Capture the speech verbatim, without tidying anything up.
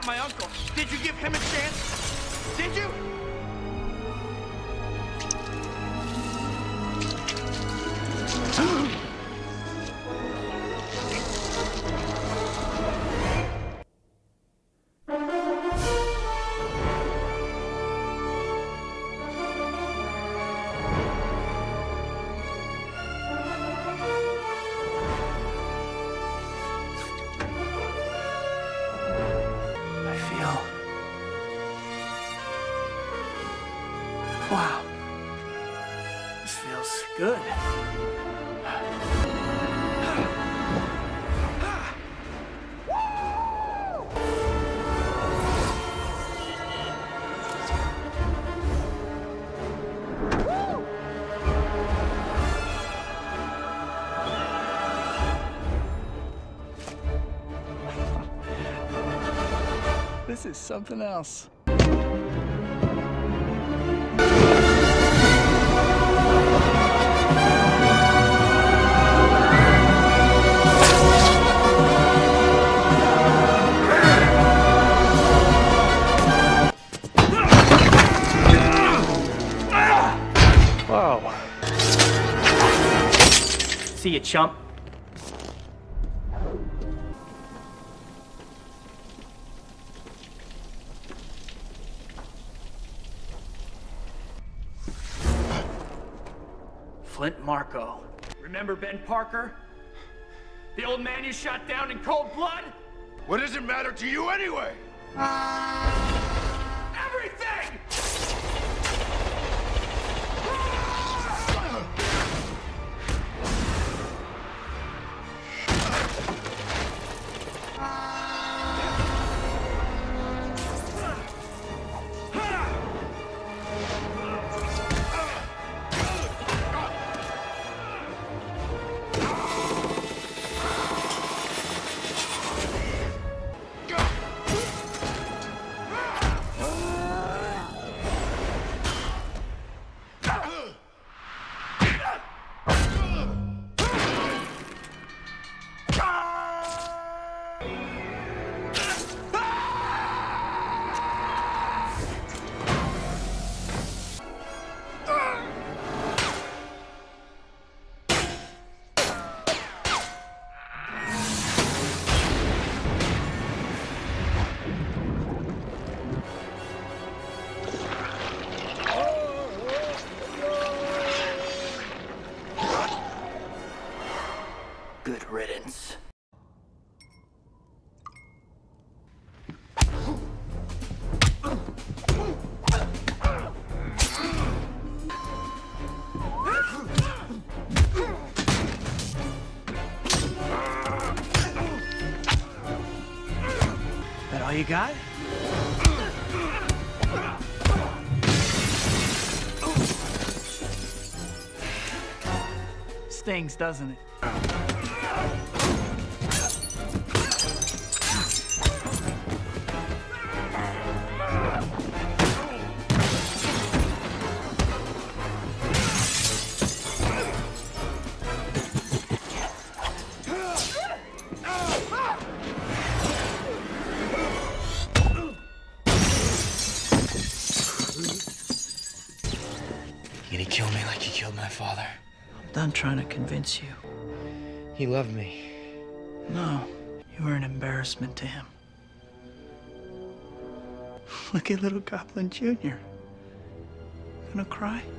about my uncle. Did you give him a chance? Did you? Wow, this feels good. This is something else. Whoa. See you, chump. Flint Marco. Remember Ben Parker? The old man you shot down in cold blood? What does it matter to you anyway? Everything! Good riddance. That all you got? Stings, doesn't it? You gonna kill me like you killed my father? I'm done trying to convince you. He loved me. No, you were an embarrassment to him. Look at little Goblin Junior Gonna cry?